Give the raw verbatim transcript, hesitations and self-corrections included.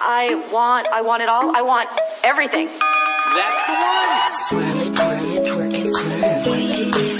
I want, I want it all. I want everything. That's the one. Swirl it, twirl it, twerk it, swerve, work it.